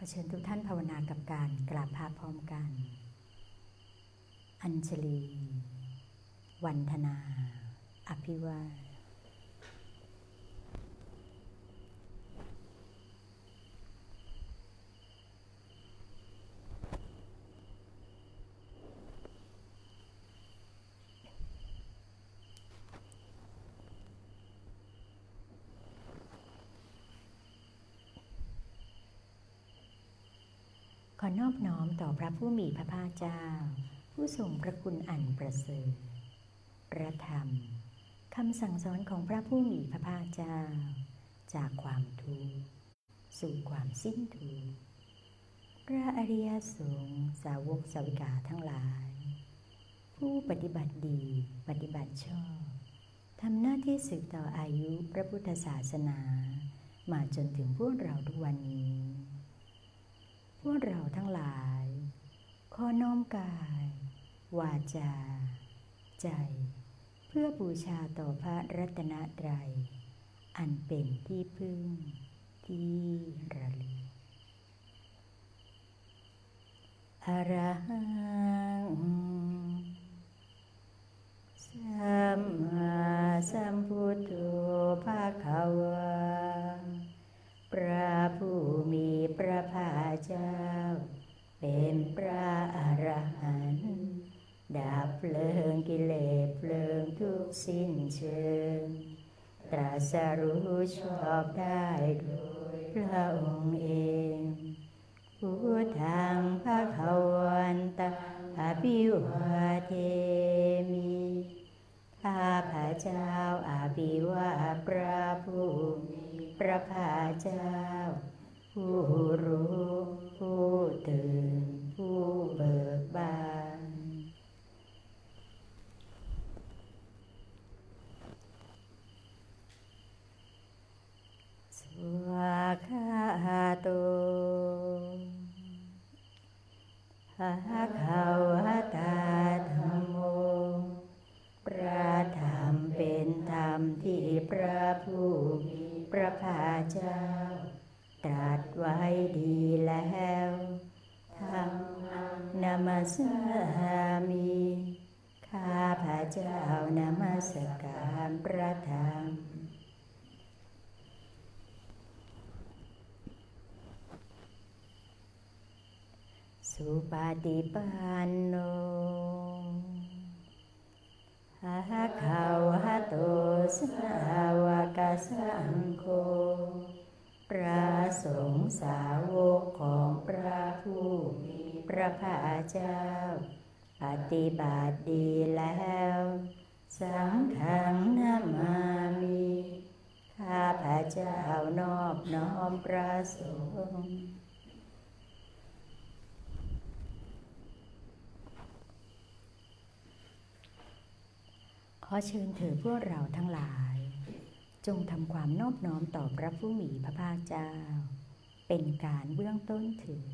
อเชิญทุกท่านภาวนากับการกราบพระพร้อมกันอัญชลีวันธนาอภิวาทขอนอบน้อมต่อพระผู้มีพระภาคเจ้าผู้ทรงพระคุณอันประเสริฐพระธรรมคำสั่งสอนของพระผู้มีพระภาคเจ้าจากความทุกข์สู่ความสิ้นทุกข์พระอริยสงฆ์สาวกสาวิกาทั้งหลายผู้ปฏิบัติดีปฏิบัติชอบทำหน้าที่สืบต่ออายุพระพุทธศาสนามาจนถึงพวกเราทุกวันนี้พวกเราทั้งหลายขอน้อมกายวาจาใจเพื่อบูชาต่อพระรัตนตรัยอันเป็นที่พึ่งที่ระลึกอรหังสัมมาสัมพุทโธภะคะวาพระผู้มีพระภาคเจ้าเป็นพระอรหันต์ดับเพลิงกิเลสเพลิงทุกข์สิ้นเชิงตรัสรู้ชอบได้โดยพระองค์เองพุทธังภคะวันตังอภิวาเทมิข้าพระเจ้าอภิวาทพระผู้มีพระภาคเจ้าผู้รู้ผู้ตื่นผู้เบิกบานสวากขาโตภะคะวะตาธัมโมพระธรรมเป็นธรรมที่พระผู้มีพระภาคเจ้าตรัสไว้ดีแล้วธัมมังนะมัสสามิข้าพระเจ้านมัสการพระธรรมสุปฏิปันโนภะคะวะโตสาวกสังโฆพระสงฆ์สาวกของพระผู้มีพระภาคเจ้าปฏิบัติดีแล้วสังฆังนะมามิข้าพระเจ้านอบน้อมพระสงฆ์ขอเชิญเถิดพวกเราทั้งหลายจงทำความนอบน้อมต่อพระผู้มีพระภาคเจ้าเป็นการเบื้องต้นเถิด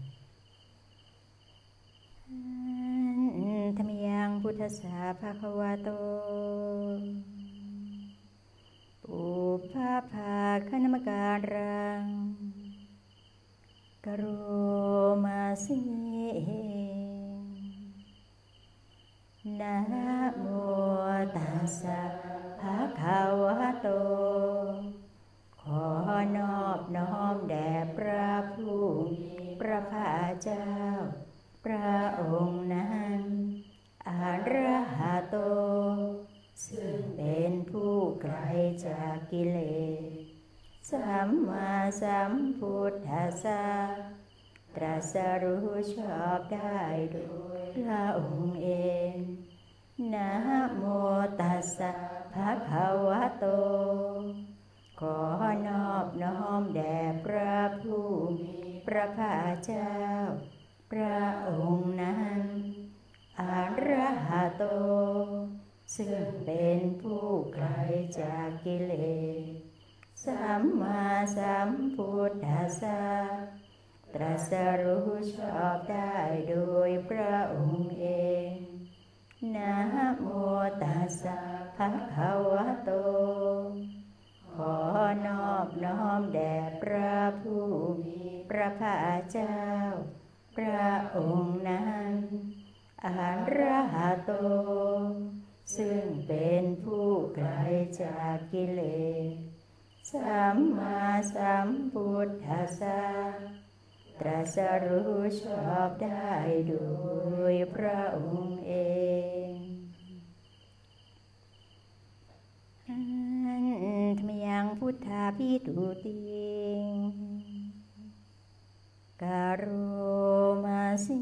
ธัมมังพุทธัสสะภะคะวะโตปุพพะภาคณมการังกโรมาสินะโมตัสสะภะคะวะโตขอนอบน้อมแด่พระผู้มีพระภาคเจ้าพระองค์นั้นอรหัตโตซึ่งเป็นผู้ไกลจากกิเลสสัมมาสัมพุทธัสสะตรัสรู้ชอบได้โดยพระองค์เองนะโมตัสสะภะคะวะโตขอนอบน้อมแด่พระผู้มีพระภาคเจ้าพระองค์นั้นอรหัตโตซึ่งเป็นผู้ไกลจากกิเลสสัมมาสัมพุทธัสสะตรัสรู้ชอบได้โดยพระองค์เองนะโมตัสสะภะคะวะโตขอนอบน้อมแด่พระผู้มีพระระภาเจ้าพระองค์นั้นอรหัตโตซึ่งเป็นผู้ไกลจากกิเลสสัมมาสัมพุทธัสสะตรัสรู้ชอบได้โดยพระองค์เองธรรมยังพุทธาภิทุติกโรมาสิ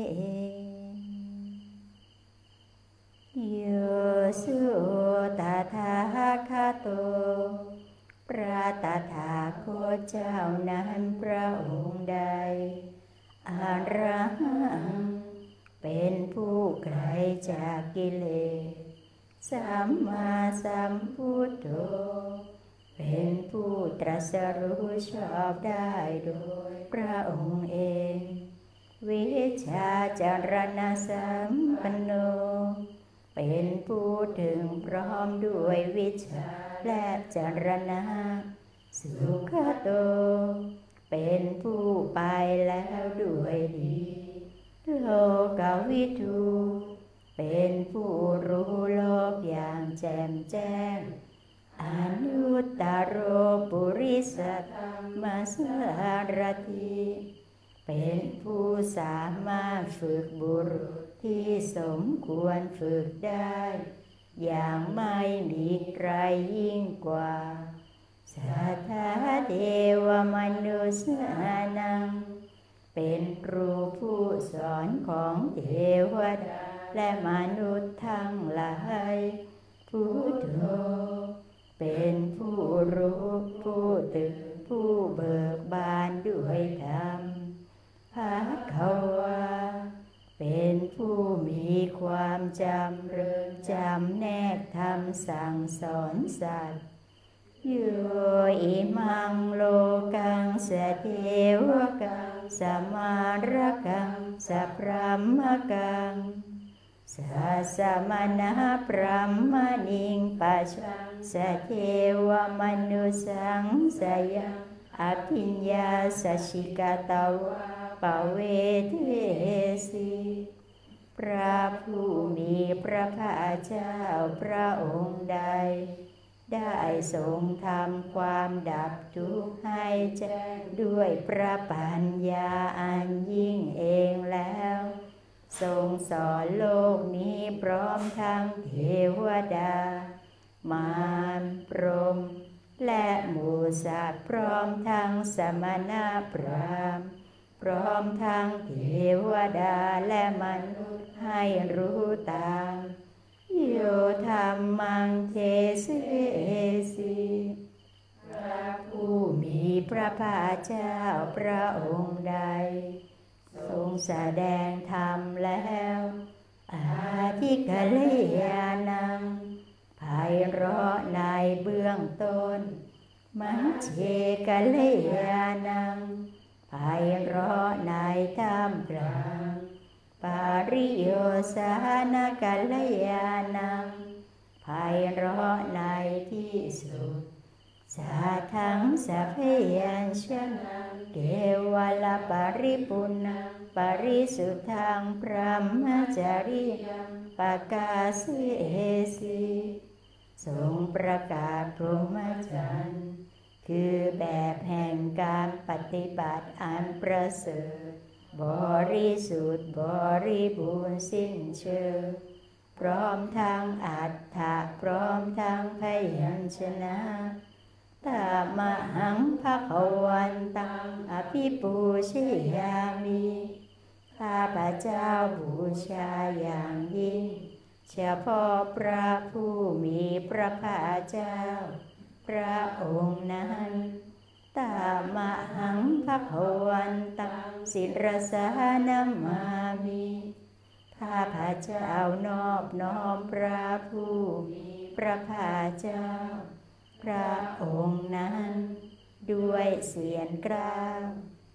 โยสุตถาคโตพระตถาคตเจ้านั้นพระองค์ใดอรหังเป็นผู้ไกลจากกิเลสสัมมาสัมพุทโธเป็นผู้ตรัสรู้ชอบได้โดยพระองค์เองวิชาจารณะสัมปันโนเป็นผู้ถึงพร้อมด้วยวิชาและจารณะสุขโตเป็นผู้ไปแล้วด้วยดีโลกวิทูเป็นผู้รู้โลกอย่างแจ่มแจ้งอนุตตโรปุริสธรรมสารถิเป็นผู้สามารถฝึกบุรุษที่สมควรฝึกได้อย่างไม่มีใครยิ่งกว่าสัทธาเทวมนุษย์นังเป็นครูผู้สอนของเทวดาและมนุษย์ทั้งหลายพุทโธเป็นผู้รู้ผู้ตื่นผู้เบิกบานด้วยธรรมภควาเป็นผู้มีความจำเริญจำแนกธรรมสั่งสอนสัตว์โยอิมังโลกังสเทวกังสมารกังสัพพะมกังสัสสมณะพระมณิงปัจฉังสเทวมนุสังสยังอภิญญาสชิกตวะปเวเทสีพระผู้มีพระภาคเจ้าพระองค์ใดได้ทรงทำความดับทุกข์ให้แจ้งด้วยพระปัญญาอันยิ่งเองแล้วทรงสอนโลกนี้พร้อมทั้งเทวดามารพรหมและหมู่สัตว์พร้อมทั้งสมณพราหมณ์พร้อมทั้งเทวดาและมนุษย์ให้รู้ตามโยธรรมังเทเสสีพระผู้มีพระภาคเจ้าพระองค์ใดทรงแสดงธรรมแล้วอาทิกเลยานังไพเราะในเบื้องต้นมัชเชกเลยานังไพเราะในท่ามกลางปาริโยสานกัลยานังไพเราะในที่สุดสาทังสัพเพยัญชนะเกวลปริปุณังปริสุทธังพรหมจริยังปกาเสสีทรงประกาศพรหมจรรย์คือแบบแห่งการปฏิบัติอันประเสริฐบริสุทธิ์บริบูรณ์สิ้นเชิงพร้อมทั้งอัฏฐะพร้อมทั้งพยัญชนะตามหังภควันตังอภิปูชยามิข้าพเจ้าบูชาอย่างยิ่งเฉพาะพระผู้มีพระภาคเจ้าพระองค์นั้นตามหังภควันตังศิรสานามามิข้าพเจ้านอบน้อมพระผู้มีพระภาคเจ้าพระองค์นั้นด้วยเสียงกล้าว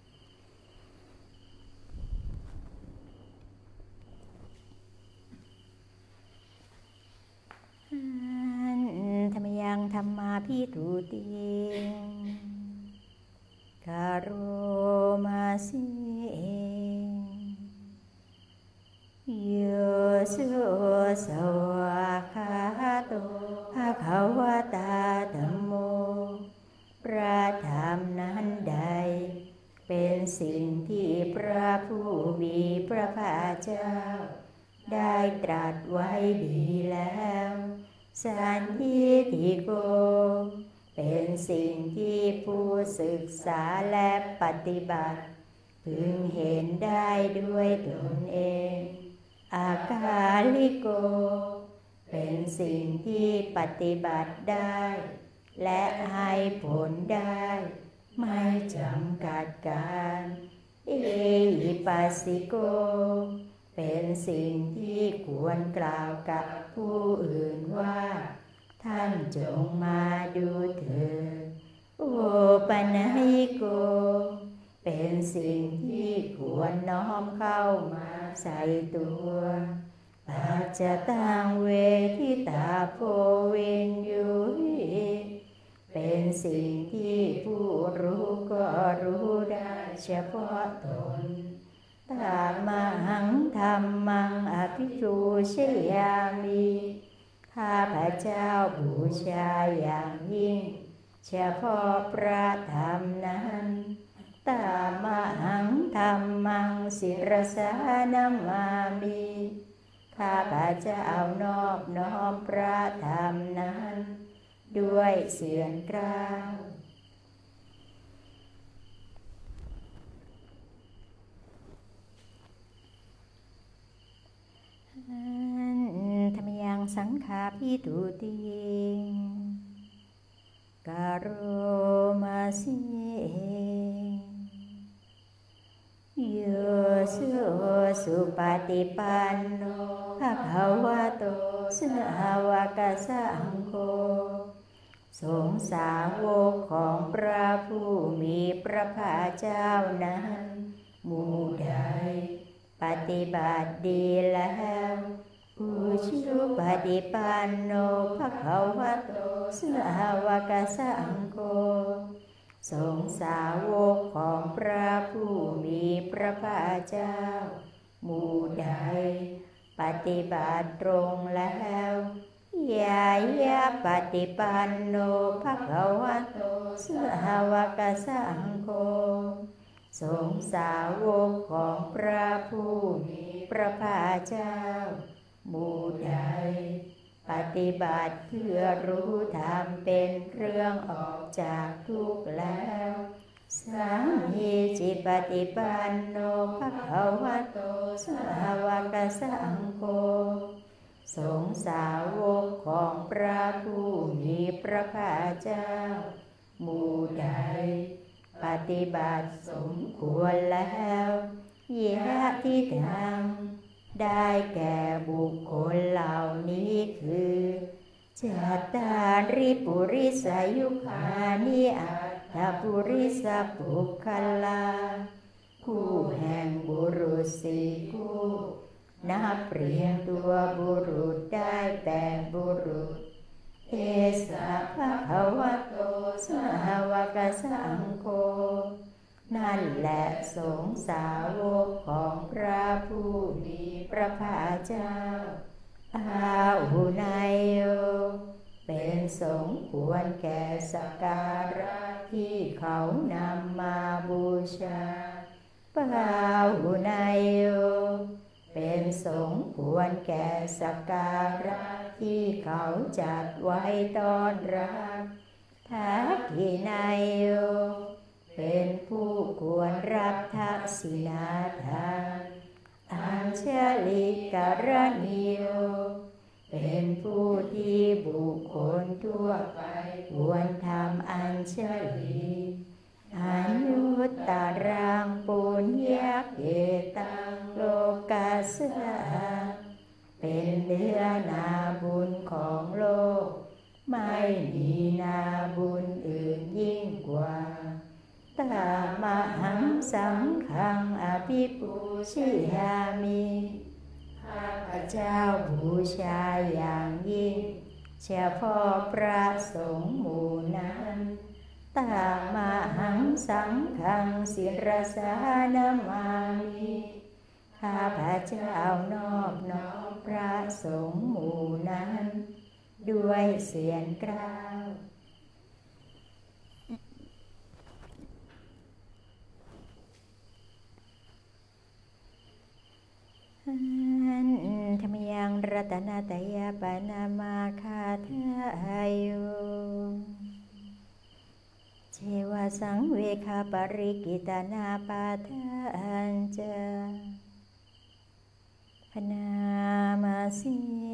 ธรรมยังธรรมาภิทุติกโรมาสิโยสุสวากขาโตภะคะวะตาธัมโมพระธรรมนั้นใดเป็นสิ่งที่พระผู้มีพระภาคเจ้าได้ตรัสไว้ดีแล้วสันทิฏฐิโกเป็นสิ่งที่ผู้ศึกษาและปฏิบัติพึงเห็นได้ด้วยตนเองอากาลิโกเป็นสิ่งที่ปฏิบัติได้และให้ผลได้ไม่จำกัดการเอหิปัสสิโกเป็นสิ่งที่ควรกล่าวกับผู้อื่นว่าท่านจงมาดูเถิดโอปนัยโกเป็นสิ่งที่ควรน้อมเข้ามาใส่ตัวปัจจตังเวทิตาโพวินยุหิเป็นสิ่งที่ผู้รู้ก็รู้ได้เฉพาะตนตามหังธรรมังอภิปูชยามิข้าพเจ้าบูชาอย่างยิ่งเฉพาะพระธรรมนั้นตามหังธรรมังศิรสานามามิข้าพเจ้านอบน้อมพระธรรมนั้นด้วยเสียงกล้าวธรรมยังสังขาพิทุติกโรมาสิโยสุปฏิปันโนภะคะวะโตสาวกสังโฆสงฆ์สาวกของพระผู้มีพระภาคเจ้านั้นหมู่ใดปฏิบัติดีแล้วอุชุปฏิปันโนภะคะวะโตสาวกสังโฆสงฆ์สาวกของพระผู้มีพระภาคเจ้าหมู่ใดปฏิบัติตรงแล้วยายาปฏิปันโนภะคะวะโตสาวกสังโฆสงฆ์สาวกของพระผู้มีพระภาคเจ้าหมู่ใดปฏิบัติเพื่อรู้ธรรมเป็นเครื่องออกจากทุกข์แล้วสามีจิปฏิปันโนภะคะวะโตสาวกสังโฆสงฆ์สาวกของพระผู้มีพระภาคเจ้าหมู่ใดปฏิบัติสมควรแล้วยะทิทังได้แก่บุคคลเหล่านี้คือจัตตาริปุริสายุคานิอัตถปุริสปุคคลาคู่แห่งบุรุษสี่คู่นับเรียงตัวบุรุษได้แต่บุรุษเอสะภะคะวะโตสาวกสังโฆนั่นแหละสงฆ์สาวกของพระผู้มีพระภาคเจ้าอาหุนายโยเป็นสงฆ์ควรแก่สักการะที่เขานำมาบูชาปาหุนายโยเป็นสงฆ์ควรแก่สักการะที่เขาจัดไว้ต้อนรับทักขินายโยเป็นผู้ควรรับทักษิณาทานอัญชลิกรณีโยเป็นผู้ที่บุคคลทั่วไปควรทำอัญชลีอนุตตรังปุญญเกตังโลกัสสะเป็นเนื้อนาบุญของโลกไม่มีนาบุญอื่นยิ่งกว่าตามหังสังฆังอภิปูชยามิข้าพเจ้าบูชาอย่างยิ่งเฉพาะพระสงฆ์หมู่นั้นตามหังสังฆังศิรสานามามิข้าพเจ้านอบน้อมพระสงฆ์หมู่นั้นด้วยเสียงกล้าวธรรมยังรัตนาตยปนามาคาทายโยเชวะสังเวคาปริกิตานาปาทานเจพนามาสี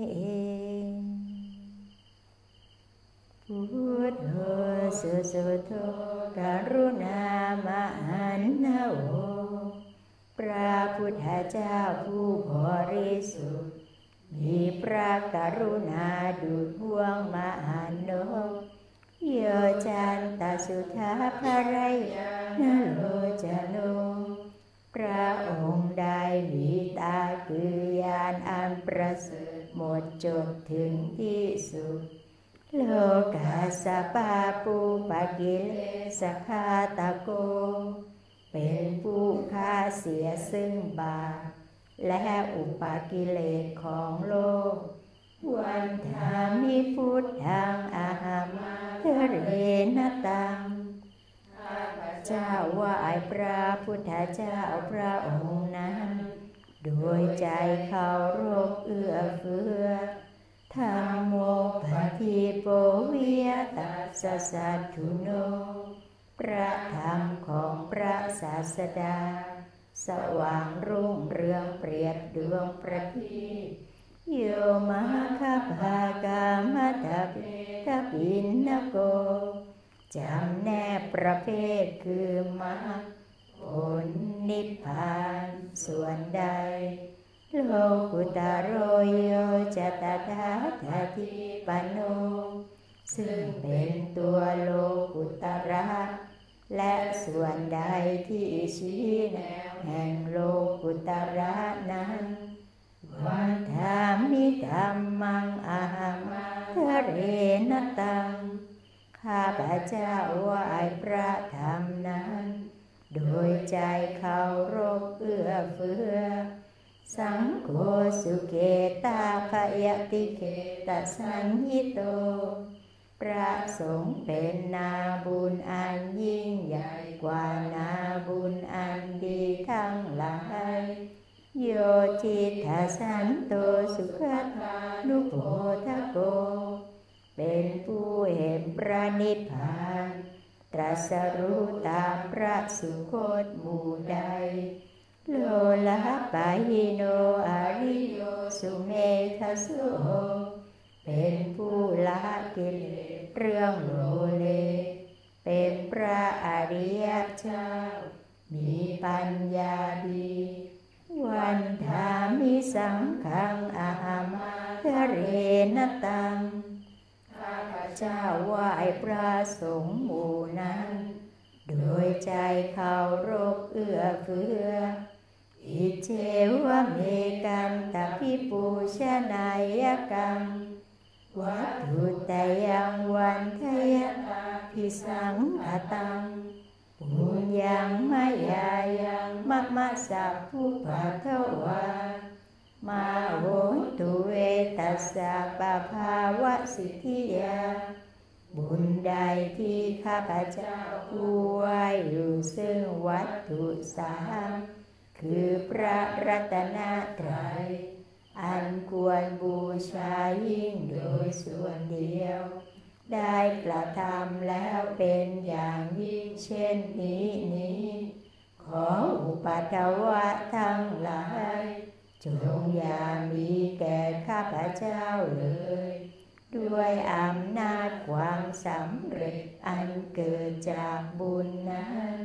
พุทโธสุสุโธกรุณามหันนะโอพระพุทธเจ้าผู้บริสุทธิ์มีพระกรุณาดุจห่วงมหันนกโยจันตสุทธาภรัยนโลจโนพระองค์ได้มีตาคือยานอันประเสริฐหมดจดถึงที่สุดโลกาสปาปูปกิเลสฆาตโกเป็นผู้ฆ่าเสียซึ่งบาปและอุปกิเลสของโลกวันธามิพุทธังอาหามาเทเรนตังข้าพเจ้าไหว้พระพุทธเจ้าพระองค์นั้นโดยใจเคารพเอื้อเฟื้อธัมโมปฏิโปวิยตัสสะสัทธุโนพระธรรมของพระศาสดาสว่างรุ่งเรืองเปรียบดวงประทีปโยมหคภากามตะเพทปินนโกจำแนกประเภทคือมรรคผลนิพพานส่วนใดโลกุตโรโยจตถาคติปโนซึ่งเป็นตัวโลกุตระและส่วนใดที่ชี้แนวแห่งโลกุตระนั้นวันธามิธัมมังอาหามาเทเรนตังข้าพเจ้าไหว้พระธรรมนั้นโดยใจเคารพเอื้อเฟื้อสังโฆสุเกตาภยติเกตสัญญิโตพระสงฆ์เป็นนาบุญอันยิ่งใหญ่กว่านาบุญอันดีทั้งหลายโยทิทัสสันโตสุขตานุโพธโกเป็นผู้เห็นพระนิพพานตรัสรู้ตามพระสุคตหมู่ใดโลละปะหิโนอริโยสุเมธสุโหเป็นผู้ละกิเลสเรื่องโลเลเป็นพระอริยเจ้ามีปัญญาดีวันธามิสังฆังอาหามาเทเรนตังข้าพเจ้าไหว้พระสงฆ์หมู่นั้นโดยใจเคารพเอื้อเฟื้ออิเจวะเมกันตพิปูชนายกังวัตถุตยังวันทยตาภิสังฆตังปุญญังมายายังมะมะสัพพุปัทถวามาโหตุเวตัสสะปะภาวะสิทธิยาบุญใดที่ข้าพเจ้าผู้ไหว้อยู่ซึ่งวัตถุสามคือพระรัตนตรัยอันควรบูชายิ่งโดยส่วนเดียวได้กระทำแล้วเป็นอย่างยิ่งเช่นนี้ขออุปัฏฐวะทั้งหลายจงอย่ามีแก่ข้าพเจ้าเลยด้วยอำนาจความสำเร็จอันเกิดจากบุญนั้น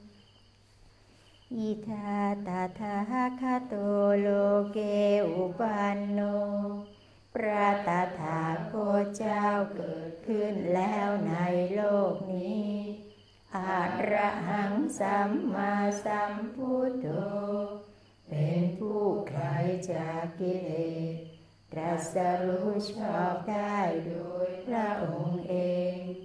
อิทาตถาคโตโลเกอุปันโนพระตถาคตเจ้าเกิดขึ้นแล้วในโลกนี้อะระหังสัมมาสัมพุทโธเป็นผู้ไกลจากกิเลสตรัสรู้ชอบได้โดยพระองค์เอง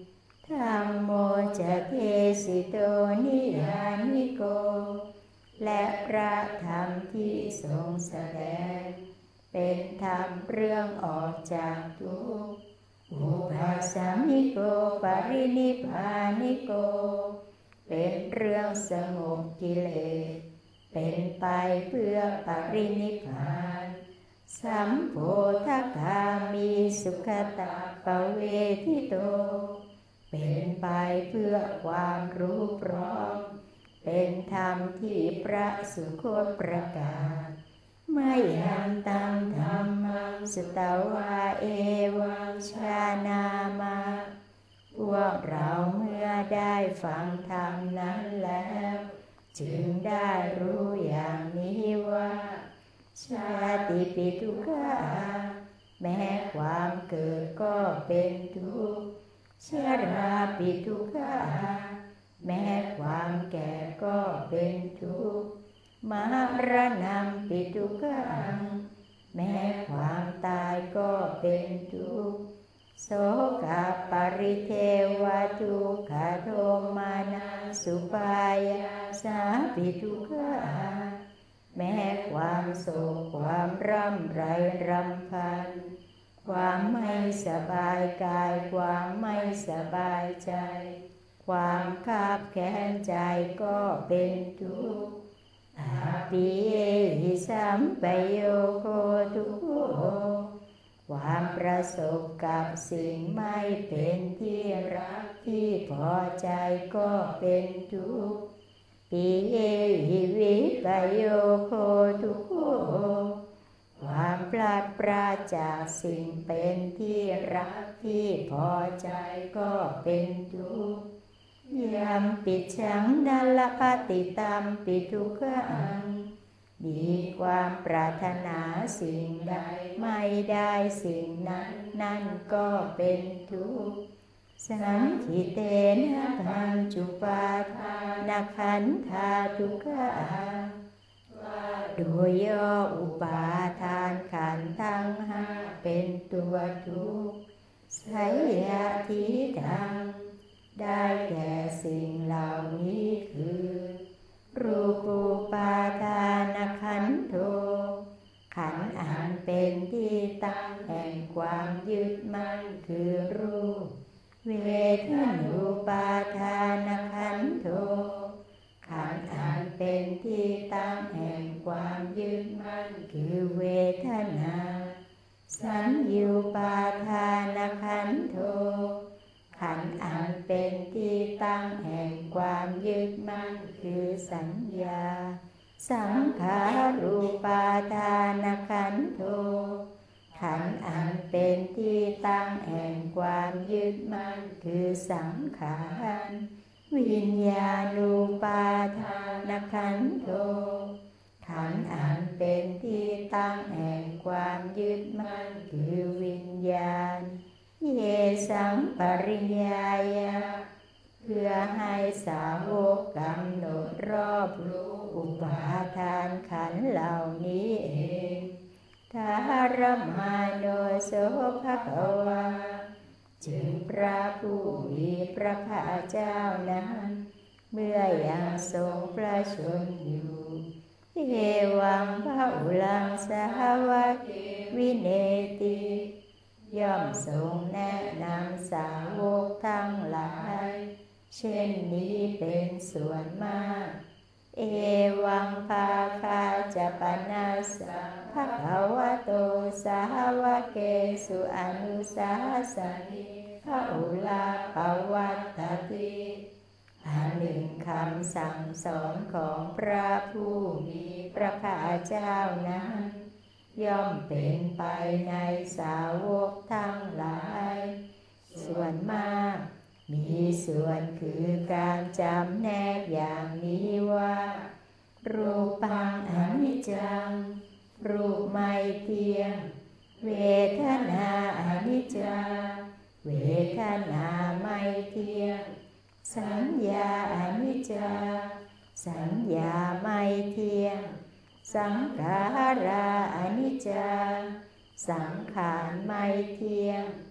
ธัมโมจะเทสิโตนิยานิโกและพระธรรมที่ทรงแสดงเป็นธรรมเรื่องออกจากทุกข์อุปาสามิโกปรินิพพานิโกเป็นเรื่องสงบกิเลสเป็นไปเพื่อปรินิพพานสัมโพธิคามีสุขตาปเวทิโตเป็นไปเพื่อความรู้พร้อมเป็นธรรมที่พระสุคตประกาศไม่หันตังธรรมังสตาวาเอวังชานามาพวกเราเมื่อได้ฟังธรรมนั้นแล้วจึงได้รู้อย่างนี้ว่าชาติปิทุกขาแม้ความเกิดก็เป็นทุกข์ชราปิทุกขาแม้ความแก่ก็เป็นทุกข์มรณะปิทุกขังแม้ความตายก็เป็นทุกข์โสกปริเทวทุกขโทมานัสสุปายาสาปิทุกขาแม้ความโศกความร่ำไรรำพันความไม่สบายกายความไม่สบายใจความคับแค้นใจก็เป็นทุกข์อาปิเยหิสัมปโยโคทุกโขความประสบกับสิ่งไม่เป็นที่รักที่พอใจก็เป็นทุกข์ปิเยหิวิปโยโคทุกโขความพลาดพลาดจากสิ่งเป็นที่รักที่พอใจก็เป็นทุกข์ยัมปิชังดัลปฏิตัมปิทุกขังมีความปรารถนาสิ่งใดไม่ได้สิ่งนั้นนั่นก็เป็นทุกข์สังขิเตนะปัญจุปาทานขันธาทุกขาโดยย่ออุปาทานขันธ์ทั้งห้าเป็นตัวทุกข์ไสยทิฏฐังได้แก่สิ่งเหล่านี้คือรูปูปาทานขันโธขันธ์อันเป็นที่ตั้งแห่งความยึดมั่นคือรูปเวทนูปาทานขันโธขันธ์อันเป็นที่ตั้งแห่งความยึดมั่นคือเวทนาสัญญูปาทานขันโธขันธ์อันเป็นที่ตั้งแห่งความยึดมั่นคือสัญญาสังขารูปาทานขันโธขันธ์อันเป็นที่ตั้งแห่งความยึดมั่นคือสังขารวิญญาณูปาทานขันโธขันธ์อันเป็นที่ตั้งแห่งความยึดมั่นคือวิญญาณเยสังปริญญายะเพื่อให้สาวกกำหนดรอบรู้อุปาทานขันธ์เหล่านี้เองทารมาโนโสภควาจึงพระผู้มีพระภาคเจ้านั้นเมื่อยังทรงประชนอยู่เอวังภะอุลังสาวกวิเนติย่อมทรงแนะนำสาวกทั้งหลายเช่นนี้เป็นส่วนมากเอวังภาคาจะปนัสสะภะคะวะโตสาวกเกสุอนุสาสนิภะอุลาภวัตติอันหนึ่งคำสั่งสอนของพระผู้มีพระภาคเจ้านั้นย่อมเป็นไปในสาวกทั้งหลายส่วนมากมีส่วนคือการจำแนกอย่างนี้ว่ารูปังอนิจจังรูปไม่เที่ยงเวทนาอนิจจาเวทนาไม่เที่ยงสัญญาอนิจจาสัญญาไม่เที่ยงสังขาราอนิจจาสังขารไม่เที่ยง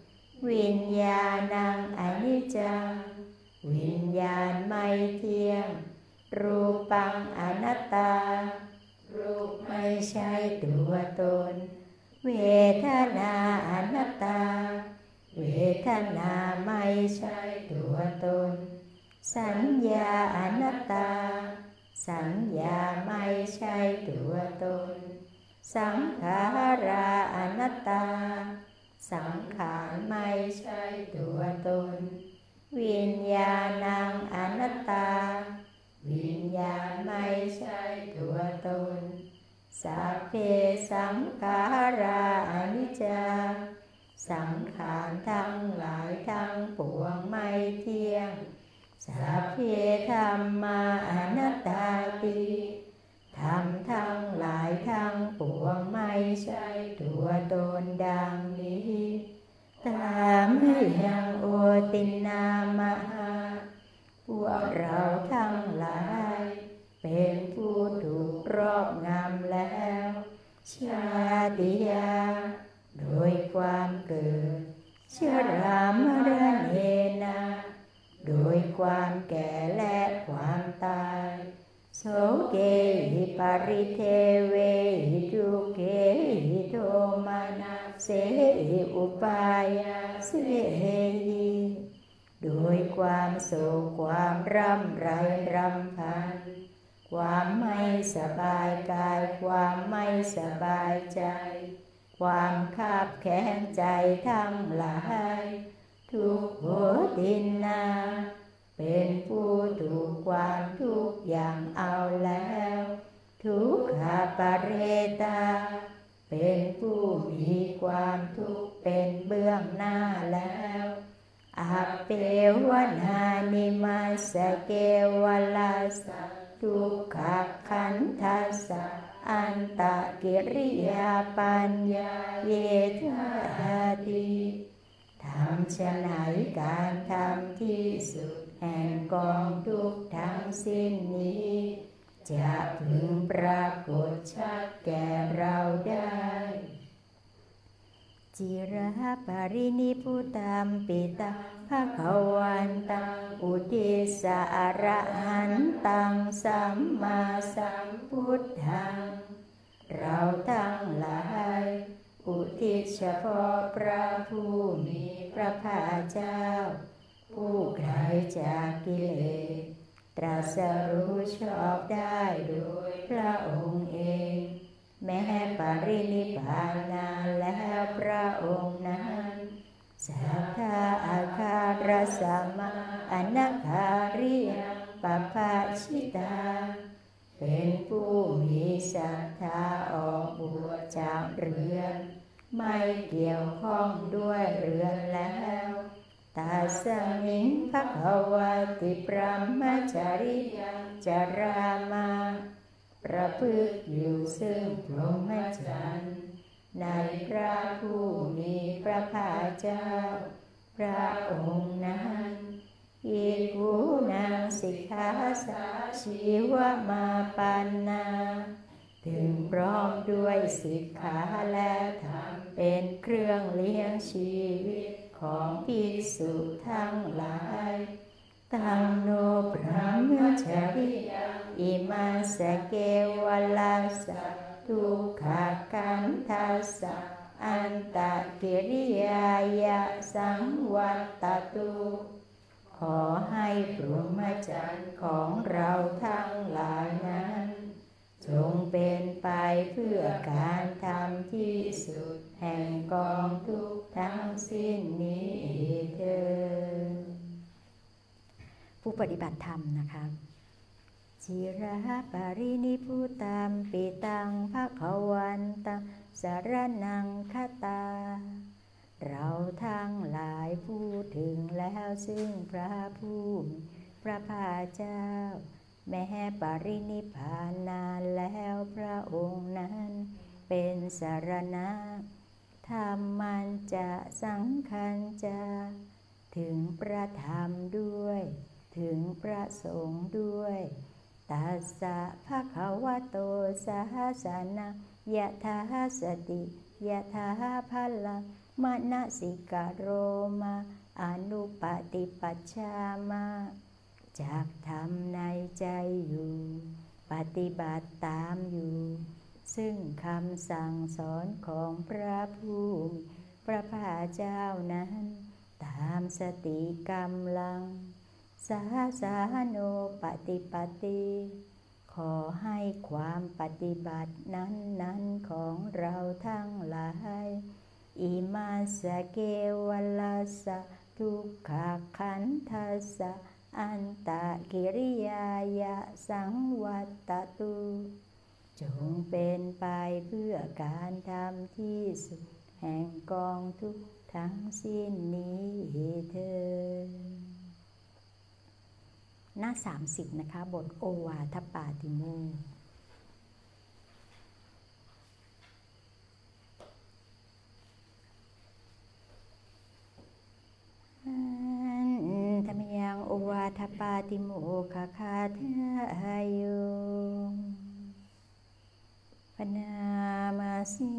วิญญาณังอนิจจังวิญญาณไม่เที่ยงรูปังอนัตตารูปไม่ใช่ตัวตนเวทนาอนัตตาเวทนาไม่ใช่ตัวตนสัญญาอนัตตาสัญญาไม่ใช่ตัวตนสังขาราอนัตตาสังขารไม่ใช่ตัวตนวิญญาณังอนัตตาวิญญาณไม่ใช่ตัวตนสัพเพสังขาราอนิจจาสังขารทั้งหลายทั้งปวงไม่เที่ยงสัพเพธัมมาอนัตตาติธรรมทั้งหลายทั้งปวงไม่ใช่ตัวตนดังนี้ตามยังโอตินามหาพวกเราทั้งหลายเป็นผู้ถูกครอบงำแล้วชาติยาโดยความเกิดชรามรณะนาโดยความแก่และความตายโสเกหิปริเทเวหิทุเกหิโทมานะเสหิอุปายาเสหิโดยความโศกความร่ำไรรำพันความไม่สบายกายความไม่สบายใจความคับแค้นใจทั้งหลายทุกโหตินนาเป็นผู้ถูกความทุกอย่างเอาแล้วทุกขปเรตาเป็นผู้มีความทุกข์เป็นเบื้องหน้าแล้วอัปเปวนานิมัสสะเกวลัสสะทุกขขันธัสสะอันตกิริยาปัญญาเยธาติทำฉะไหนการทำที่สุดแห่งกองทุกข์ทั้งสิ้นนี้จะพึงปรากฏชัดแก่เราได้จิระปรินิพพุตัมปิตาภคะวันตังอุทิสะอรหันตังสัมมาสัมพุทธังเราทั้งหลายอุทิศเฉพาะพระผู้มีพระภาคเจ้าผู้ไกลจากกิเลสตรัสรู้ชอบได้โดยพระองค์เองแม้ปรินิพพานนานแล้วพระองค์นั้นสัทธาอาคารสัมมาอนัคคาริยังปัปปะชิตาเป็นผู้มีศรัทธาออกบวชจากเรือนไม่เกี่ยวข้องด้วยเรือนแล้วตัสสมิงภควติพรหมจริยังจารามาประพฤติอยู่ซึ่งพรหมจรรย์ในพระผู้มีพระภาคเจ้าพระองค์นั้นอิกุนังสิกขาสาชีวมาปันนาถึงพร้อมด้วยสิกขาและธรรมเป็นเครื่องเลี้ยงชีวิตของภิกษุทั้งหลายตังโนพระมจริยังอิมาสเกวลัสสะทุกขขันธัสสะอันตกิริยายะสังวัตตุขอให้พรหมจรรย์ของเราทั้งหลายนั้นจงเป็นไปเพื่อการทำที่สุดแห่งกองทุกข์ทั้งสิ้นนี้เถิดผู้ปฏิบัติธรรมนะคะจิระปรินิพพุตัมปิตังภคะวันตังสรณังคตาเราทั้งหลายพูดถึงแล้วซึ่งพระผู้มีพระภาคเจ้าแม้ปรินิพพานนานแล้วพระองค์นั้นเป็นสรณะธรรมันจะสังคัญจะถึงพระธรรมด้วยถึงพระสงฆ์ด้วยตัสสะภะคะวะโตสหัสสะนะยะถาสติยะถาพลังมนสิกโรมาอนุปฏิปัชฌามาจากทำในใจอยู่ปฏิบัติตามอยู่ซึ่งคำสั่งสอนของพระผู้มีพระภาคเจ้านั้นตามสติกำลังสาสาโนปฏิปติขอให้ความปฏิบัตินั้นของเราทั้งหลายอิมาสเกวลัสสะทุกขขันธัสสะอันตกิริยายะสังวัตตตุจงเป็นไปเพื่อการทำที่สุดแห่งกองทุกข์ทั้งสิ้นนี้เถิดหน้า30นะคะบทโอวาทปาติโมกข์ธรรมยังโอวาทปาติโมกขคาทายุปนามาสิ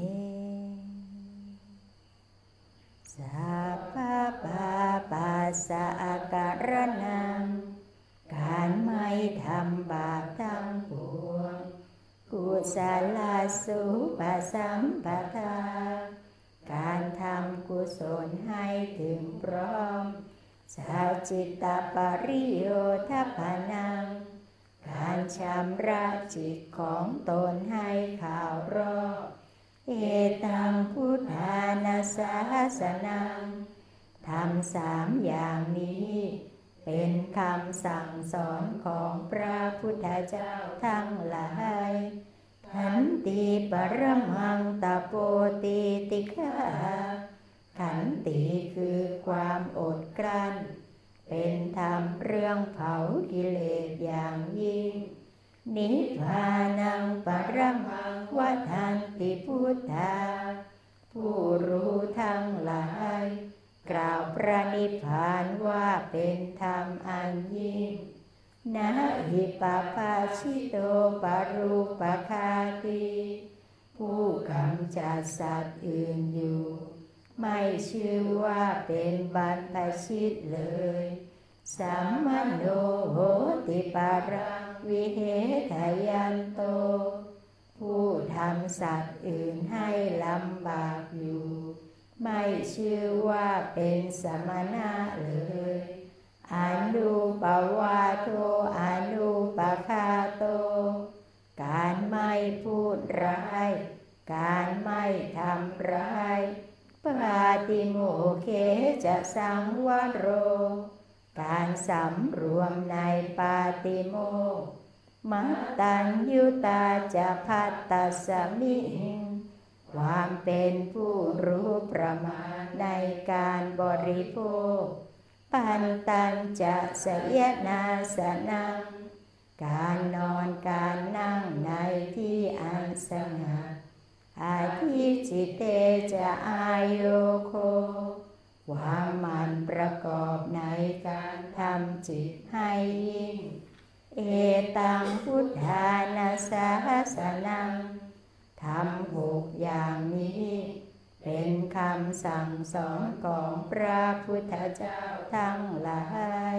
สัพพะปาปัสสะอาการนังการไม่ทำบาปทั้งปวงกุศลสุปสัมปทาการทำกุศลให้ถึงพร้อมสัจจิตปริโยทปนังการชำระจิตของตนให้ข่าวรอบเอตังพุทธานาสาสนังทำ3อย่างนี้เป็นคำสั่งสอนของพระพุทธเจ้าทั้งหลายขันติปรมังตโปติติฆาขันติคือความอดกลั้นเป็นธรรมเรื่องเผากิเลสอย่างยิ่งนิพพานังปรมังวทันติพุทธาผู้รู้ทั้งหลายกล่าวพระนิพพานว่าเป็นธรรมอันยิ่งนะหิปปาชิโตปรูปคาติผู้กำจัดสัตว์อื่นอยู่ไม่ชื่อว่าเป็นบรรพชิตเลยสัมมโนโหติปารังวิเหทยันโตผู้ทำสัตว์อื่นให้ลำบากอยู่ไม่ชื่อว่าเป็นสมณะเลยอนุปวาโทอนุปคาโตการไม่พูดร้ายการไม่ทำร้ายปาติโมเคจะสังวโรการสำรวมในปาติโมกข์มัตตัญญูตาจะภัตตสมิงความเป็นผู้รู้ประมาณในการบริโภคปันตัญจะสยนาสนังการนอนการนั่งในที่อันสงัดอาทิจิเตจะอายโยโคความมันประกอบในการทำจิตให้ยิ่งเอตังพุทธานาสาสนังทำ6อย่างนี้เป็นคำสั่งสอนของพระพุทธเจ้าทั้งหลาย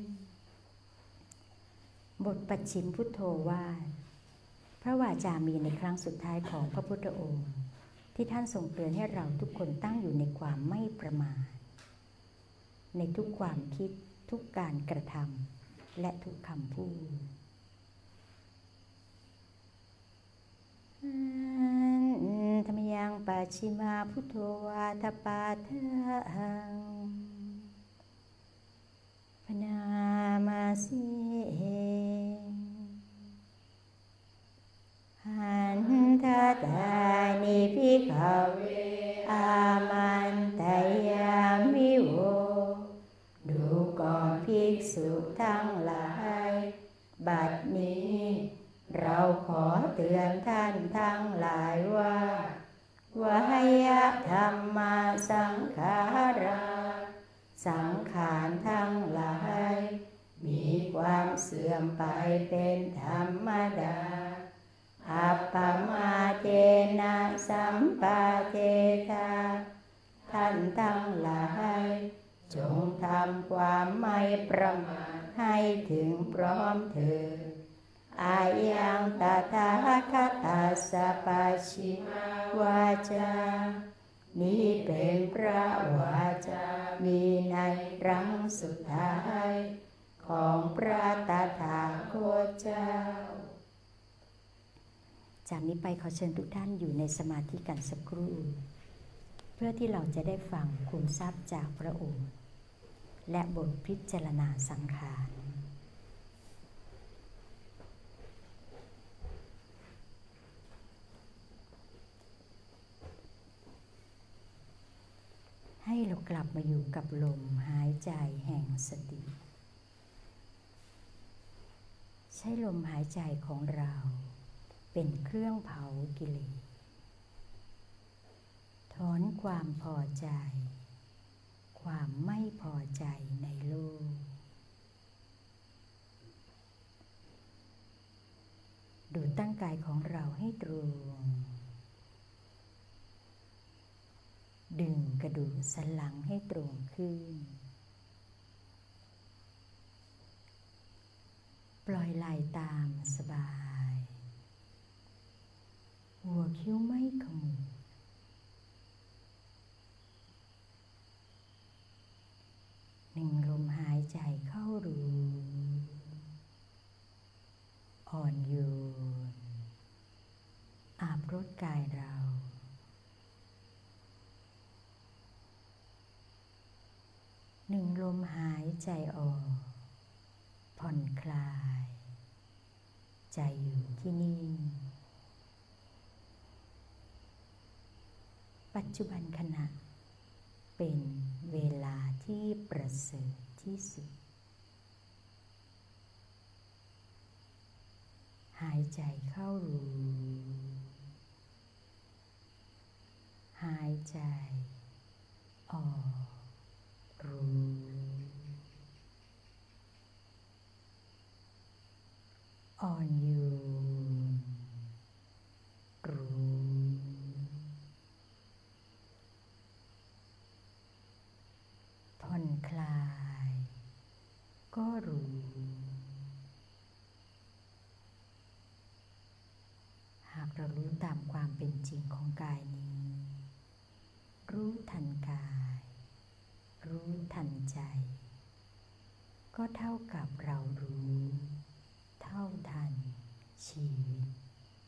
บทปัจฉิมพุทโธวาทพระวาจามีในครั้งสุดท้ายของพระพุทธองค์ที่ท่านทรงเตือนให้เราทุกคนตั้งอยู่ในความไม่ประมาทในทุกความคิดทุกการกระทำและทุกคำพูดธรรมยังปัจฉิมาพุทโธวาทปาทังพนามาสิหันทตานิภิกขเวอามันตยามิโวดูก่อนภิกษุทั้งหลายบัดนี้เราขอเตือนท่านทั้งหลายว่าวายธรรมาสังขาราสังขารทั้งหลายมีความเสื่อมไปเป็นธรรมดาอัปปมาเทนะสัมปาเทธาทั้งหลายจงทำความไม่ประมาทให้ถึงพร้อมเถิดอายังตถาคตาสสะปัชชิมวาจานี้เป็นพระวาจามีในครั้งสุดท้ายของพระตถาคตเจ้าจากนี้ไปขอเชิญทุกท่านอยู่ในสมาธิกันสักครู่เพื่อที่เราจะได้ฟังคุมทรัพย์จากพระองค์และบทพิจารณาสังขารให้เรากลับมาอยู่กับลมหายใจแห่งสติใช้ลมหายใจของเราเป็นเครื่องเผากิเลสถอนความพอใจความไม่พอใจในโลกดูตั้งกายของเราให้ตรงดึงกระดูกสันหลังให้ตรงขึ้นปล่อยไหล่ตามสบายหัวคิ้วไม่ขมวดหนึ่งลมหายใจเข้ารู้อ่อนโยนอาบรดกายเราหนึ่งลมหายใจออกผ่อนคลายใจอยู่ที่นิ่งปัจจุบันขณะเป็นเวลาที่ประเสริฐที่สุดหายใจเข้ารู้หายใจออกรู้อ่อนโยนรู้ผ่อนคลายก็รู้หากเรารู้ตามความเป็นจริงของกายนี้รู้ทันกายรู้ทันใจก็เท่ากับเรารู้เท่าทันชีวิต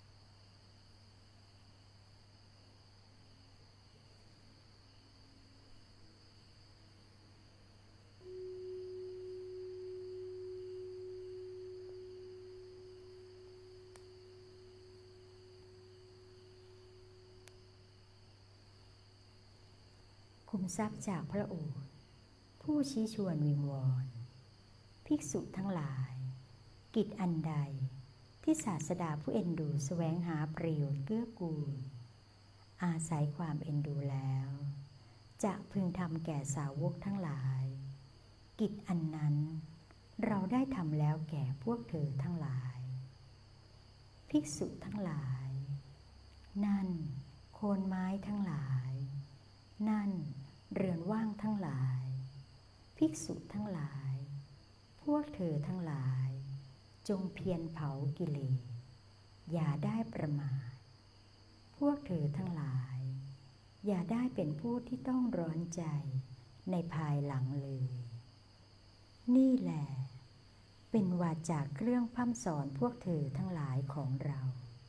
คุมทรัพย์จากพระโอษฐ์ผู้ชี้ชวนวิงวอนภิกษุทั้งหลายกิจอันใดที่ศาสดาผู้เอ็นดูแสวงหาประโยชน์เกื้อกูลอาศัยความเอ็นดูแล้วจะพึงทำแก่สาวกทั้งหลายกิจอันนั้นเราได้ทำแล้วแก่พวกเธอทั้งหลายภิกษุทั้งหลายนั่นโคนไม้ทั้งหลายนั่นเรือนว่างทั้งหลายภิกษุทั้งหลายพวกเธอทั้งหลายจงเพียรเผากิเลสอย่าได้ประมาทพวกเธอทั้งหลายอย่าได้เป็นผู้ที่ต้องร้อนใจในภายหลังเลยนี่แหละเป็นวาจาเครื่องพร่ำสอนพวกเธอทั้งหลายของเรา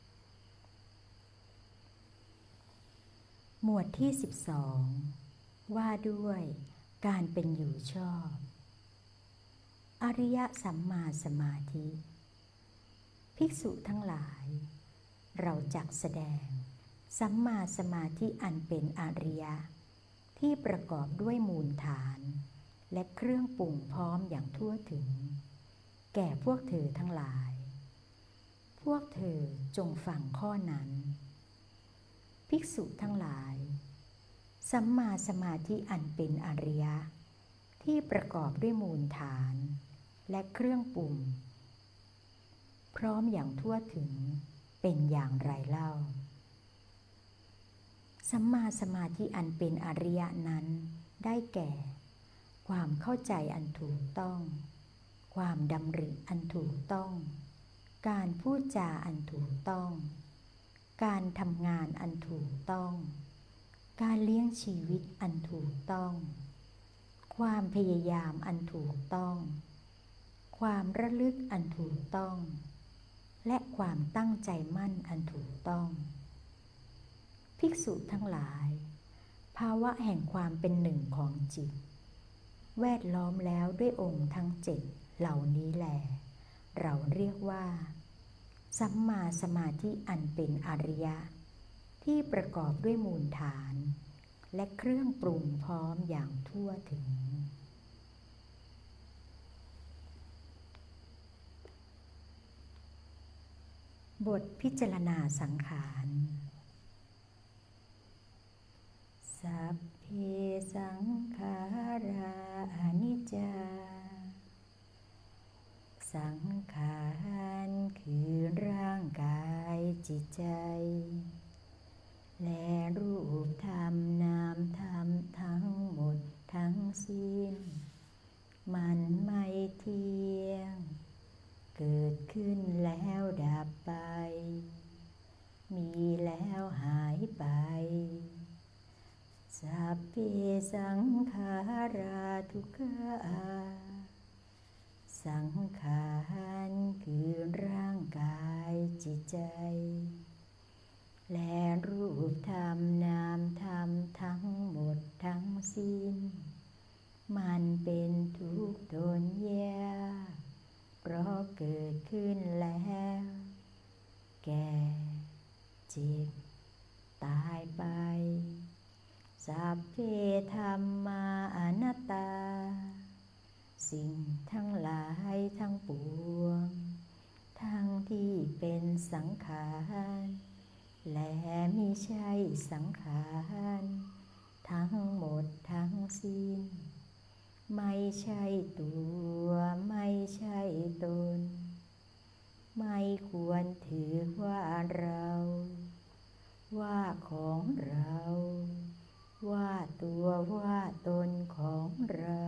หมวดที่12ว่าด้วยการเป็นอยู่ชอบอริยสัมมาสมาธิภิกษุทั้งหลายเราจักแสดงสัมมาสมาธิอันเป็นอริยะที่ประกอบด้วยมูลฐานและเครื่องปรุงพร้อมอย่างทั่วถึงแก่พวกเธอทั้งหลายพวกเธอจงฟังข้อนั้นภิกษุทั้งหลายสัมมาสมาธิอันเป็นอริยะที่ประกอบด้วยมูลฐานและเครื่องปรุงพร้อมอย่างทั่วถึงเป็นอย่างไรเล่าสัมมาสมาธิอันเป็นอริยนั้นได้แก่ความเข้าใจอันถูกต้องความดำริอันถูกต้องการพูดจาอันถูกต้องการทำงานอันถูกต้องการเลี้ยงชีวิตอันถูกต้องความพยายามอันถูกต้องความระลึกอันถูกต้องและความตั้งใจมั่นอันถูกต้องภิกษุทั้งหลายภาวะแห่งความเป็นหนึ่งของจิตแวดล้อมแล้วด้วยองค์ทั้งเจ็ดเหล่านี้แลเราเรียกว่าสัมมาสมาธิอันเป็นอริยะที่ประกอบด้วยมูลฐานและเครื่องปรุงพร้อมอย่างทั่วถึงบทพิจารณาสังขารสัพเพสังขาราอนิจจาสังขารคือร่างกายจิตใจและรูปธรรมนามธรรมทั้งหมดทั้งสิ้นมันไม่เที่ยงเกิดขึ้นแล้วดับไปมีแล้วหายไปสัพเพสังขาราทุกขาสังขารคือร่างกายจิตใจและรูปธรรมนามธรรมทั้งหมดทั้งสิ้นมันเป็นทุกข์ทนยากเพราะเกิดขึ้นแล้วแก่เจ็บตายไปสัพเพธัมมาอนัตตาสิ่งทั้งหลายทั้งปวงทั้งที่เป็นสังขารและมิใช่สังขารทั้งหมดทั้งสิ้นไม่ใช่ตัวไม่ใช่ตนไม่ควรถือว่าเราว่าของเราว่าตัวว่าตนของเรา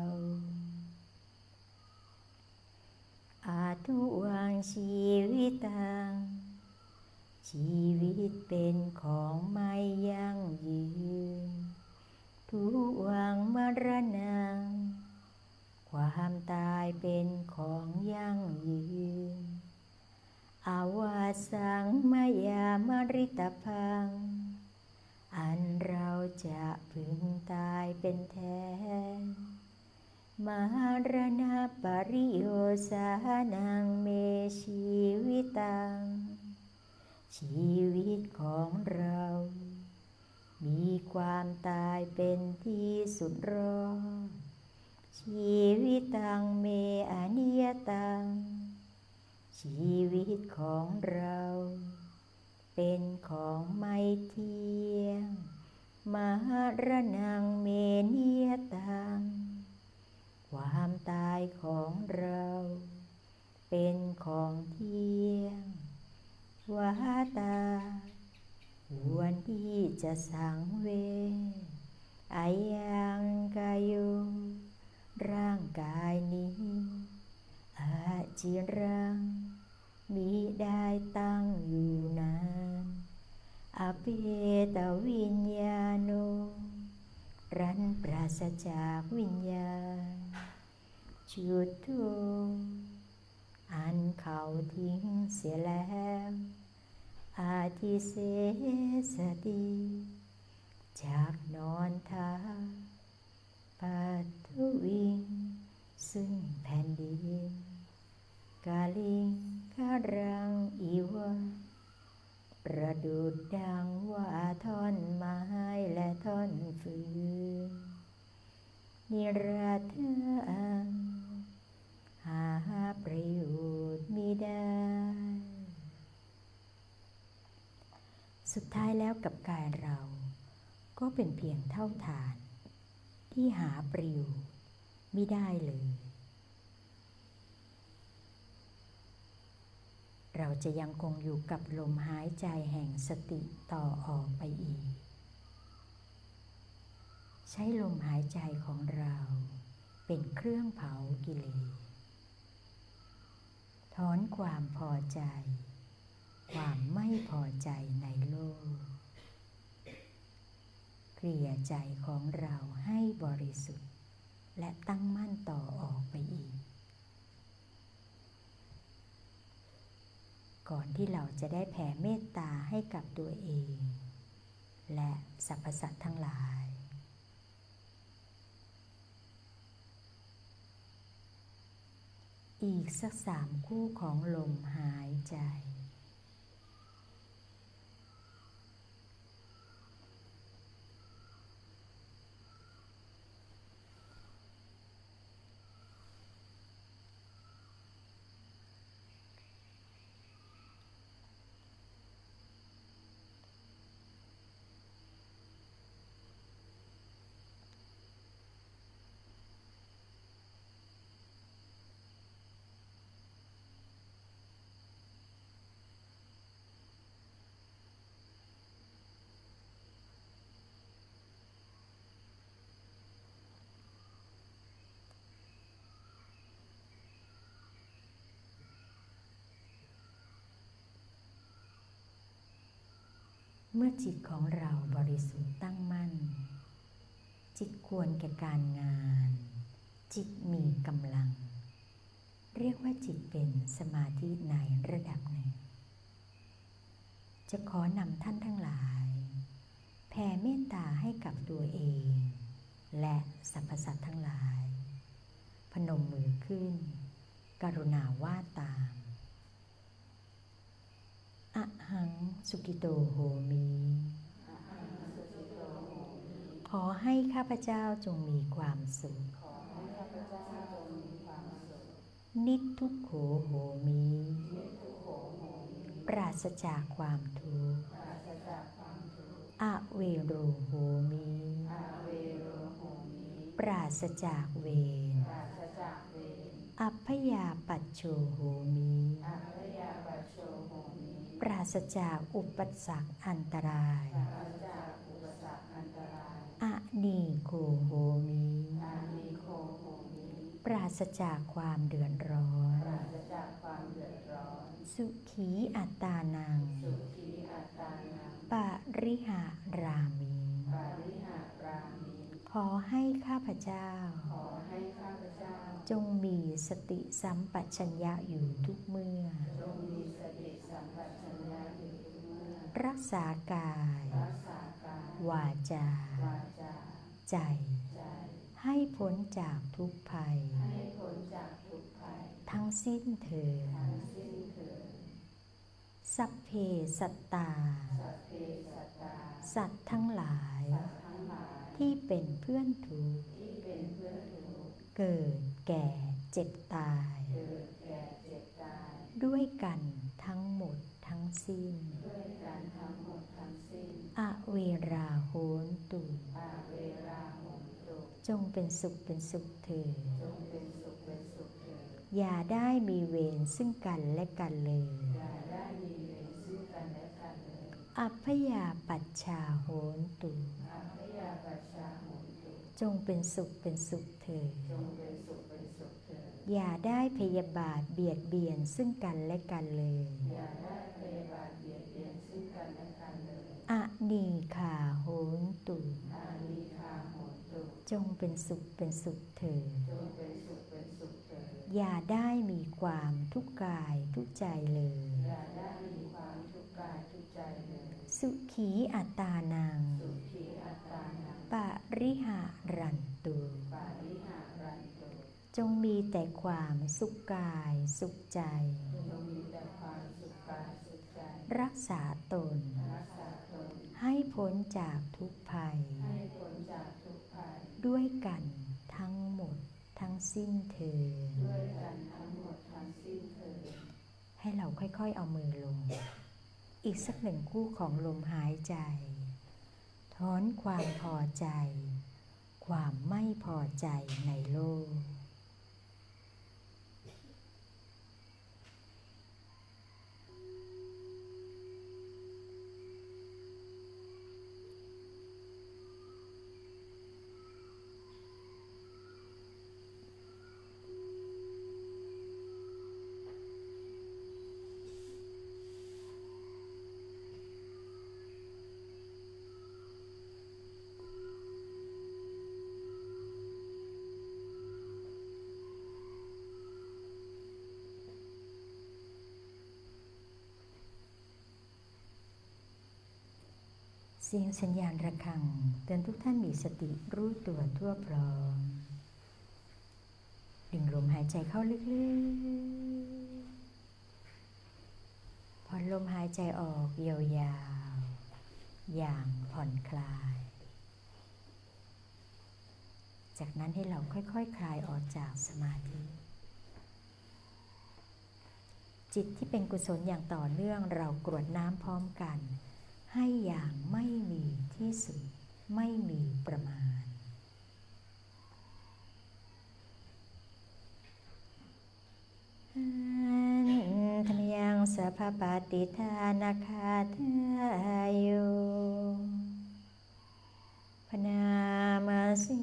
อาทุวังชีวิตังชีวิตเป็นของไม่ยั่งยืนทุวังมรณังความตายเป็นของยั่งยืนอาวาสังมายามฤตพังอันเราจะพึงตายเป็นแท้มรณะปริโยสานังเมชีวิตังชีวิตของเรามีความตายเป็นที่สุดรอดชีวิตังเมอนิยตังชีวิตของเราเป็นของไม่เที่ยงมรณังเมนิยตังความตายของเราเป็นของเที่ยงวาตาควรที่จะสังเวชอายังกายโยร่างกายนี้อาจิรังมิได้ตั้งอยู่นานอเปตวิญญาโนรั้นปราศจากวิญญาณจุดโธอันเขาทิ้งเสียแล้วอาทิเสสติจากนอนทับปัทวิงซึ่งแผ่นดินกาลิงคารังอีวะประดุจดังว่าท่อนไม้และท่อนฟืนนิราธอังหาประโยชน์มิได้สุดท้ายแล้วกับกายเราก็เป็นเพียงเท่าฐานที่หาประโยชน์มิได้เลยเราจะยังคงอยู่กับลมหายใจแห่งสติต่อออกไปอีกใช้ลมหายใจของเราเป็นเครื่องเผากิเลสถอนความพอใจความไม่พอใจในโลกเกลี่ยใจของเราให้บริสุทธิ์และตั้งมั่นต่อออกไปอีกก่อนที่เราจะได้แผ่เมตตาให้กับตัวเองและสรรพสัตว์ทั้งหลายอีกสัก3 คู่ของลมหายใจเมื่อจิตของเราบริสุทธิ์ตั้งมั่นจิตควรแก่การงานจิตมีกำลังเรียกว่าจิตเป็นสมาธิในระดับหนึ่งจะขอนำท่านทั้งหลายแผ่เมตตาให้กับตัวเองและสรรพสัตว์ทั้งหลายพนมมือขึ้นกรุณาว่าตามอะหังสุกิโตโหมิขอให้ข้าพเจ้าจงมีความสุขนิจทุกโขโหมิปราศจากความทุกข์อเวโรโหมิปราศจากเวรอัพพยาปัชโชโหมิปราศจากอุปสรรคอันตรายอนีโคโหมิปราศจากความเดือดร้อนสุขีอัตตานังปริหารามิขอให้ข้าพเจ้าจงมีสติสัมปชัญญะอยู่ทุกเมื่อรักษากายวาจาใจให้พ้นจากทุกภัยทั้งสิ้นเถิดสัพเพสัตตาสัตว์ทั้งหลายที่เป็นเพื่อนทุกข์เกิดแก่เจ็บตายด้วยกันทั้งหมดทั้งสิ้นอเวราโหนตุจงเป็นสุขเป็นสุขเถิดอย่าได้มีเวรซึ่งกันและกันเลยอัพพยาปัชชาโหนตุจงเป็นสุขเป็นสุขเถิดอย่าได้พยาบาทเบียดเบียนซึ่งกันและกันเลยอนีฆาโหนตุจงเป็นสุขเป็นสุขเถิดอย่าได้มีความทุกข์กายทุกข์ใจเลยสุขีอัตตานังปริหารันตุจงมีแต่ความสุขกายสุขใจรักษาตนให้พ้นจากทุกภัยด้วยกันทั้งหมดทั้งสิ้นเถิดให้เราค่อยๆเอามือลงอีกสัก1 คู่ของลมหายใจถอนความพอใจความไม่พอใจในโลกเสียงสัญญาณระฆังเตือนทุกท่านมีสติรู้ตัวทั่วพร้อมดึงลมหายใจเข้าลึกๆผ่อนลมหายใจออกยาวๆอย่างผ่อนคลายจากนั้นให้เราค่อยๆ คลายออกจากสมาธิจิตที่เป็นกุศลอย่างต่อเนื่องเรากรวดน้ำพร้อมกันให้อย่างไม่มีที่สุดไม่มีประมาณธรรมยังสัพพปาติทานาคาทายโยพนามาสิ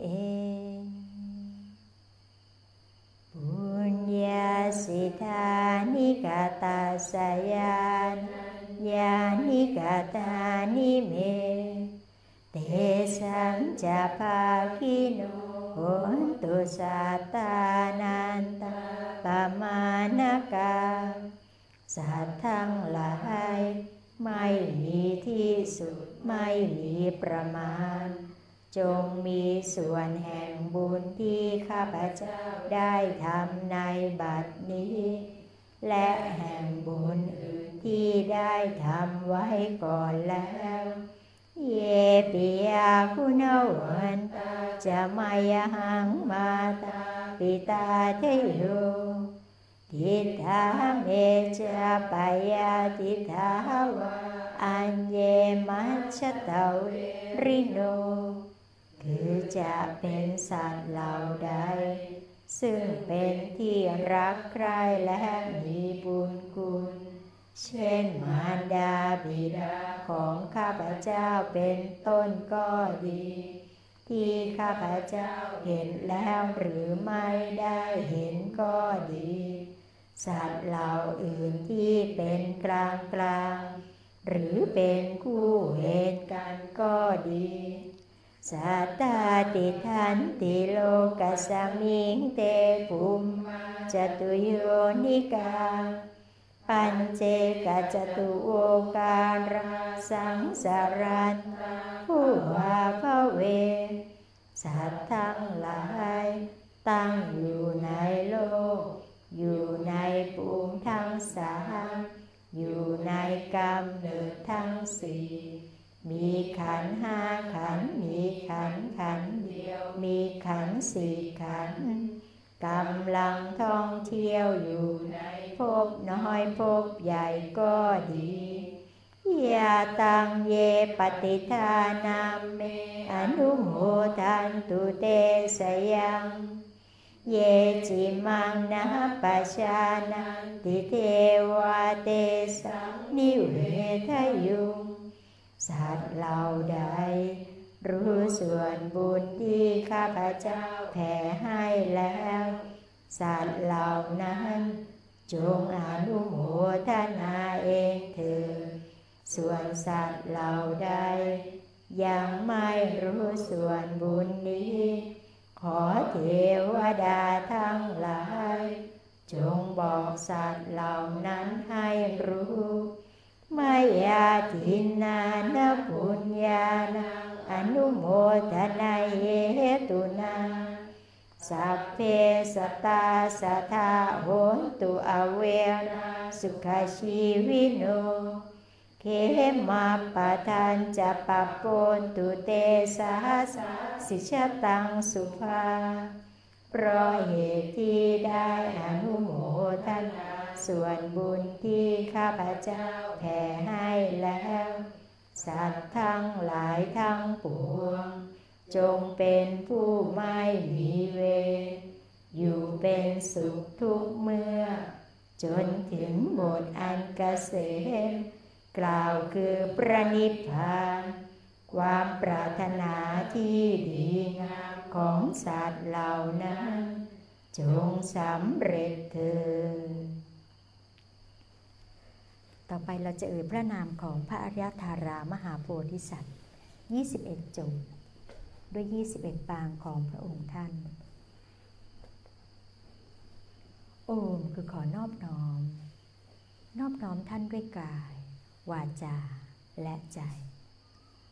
ปุญญาสิทานิกาตาสยานญาณิกาตานิเมเตสังจะภาคิโนโหตุสัตตานันตาปมาณกาสัตว์ทั้งหลายไม่มีที่สุดไม่มีประมาณจงมีส่วนแห่งบุญที่ข้าพเจ้าได้ทำในบัดนี้และแห่งบุญอื่นที่ได้ทำไว้ก่อนแล้วเยปิยาคุณวันตาจะมายหังมาตาปิตาเทโยทิฏฐาเมจาปายาทิฏฐาวาอัญเยมัชฌตเวริโนคือจะเป็นสัตว์เหล่าใดซึ่งเป็นที่รักใคร่และมีบุญคุณเช่นมารดาบิดาของข้าพเจ้าเป็นต้นก็ดีที่ข้าพเจ้าเห็นแล้วหรือไม่ได้เห็นก็ดีสัตว์เหล่าอื่นที่เป็นกลางหรือเป็นคู่เวรกันก็ดีสัตตาติทันติโลกัสสมิงเตภูมิจตุโยนิกาปัญเจกจตุโอการาสังสารันผู้ว่าพระเวสัตว์ทั้งหลายตั้งอยู่ในโลกอยู่ในภูมิทั้งสามอยู่ในกำเนิดทั้งสี่มีขันธ์ห้าขันธ์มีขันธ์เดียวมีขันธ์สี่ขันธ์กำลังท่องเที่ยวอยู่ในภพน้อยภพใหญ่ก็ดียาตังเยปฏิทานาเมอนุโมทันตุเตสยังเยจิมังนะปัชานันติเทวะเตสังนิเวทยุงสัตว์เหล่าใดรู้ส่วนบุญที่ข้าพเจ้าแผ่ให้แล้วสัตว์เหล่านั้นจงอนุโมทนาเองเถิดส่วนสัตว์เหล่าใดยังไม่รู้ส่วนบุญนี้ขอเทวดาทั้งหลายจงบอกสัตว์เหล่านั้นให้รู้มายาทินานะปุญญานังอนุโมทนาเหตุนาสัพเพสัตตาสัทธาโหนตุอเวราสุขชีวิโนเขมาปะทันจะปะปนตุเตสาสะสิชตังสุภาเพราะเหตุที่ได้อนุโมทนาส่วนบุญที่ข้าพเจ้าแผ่ให้แล้วสัตว์ทั้งหลายทั้งปวงจงเป็นผู้ไม่มีเวรอยู่เป็นสุขทุกเมื่อจนถึงหมดอันเกษมกล่าวคือพระนิพพานความปรารถนาที่ดีงามของสัตว์เหล่านั้นจงสำเร็จเถิดต่อไปเราจะเอ่ยพระนามของพระอริยธารามหาโพธิสัตว์21จบด้วย21ปางของพระองค์ท่านโอมคือขอนอบน้อมท่านด้วยกายวาจาและใจ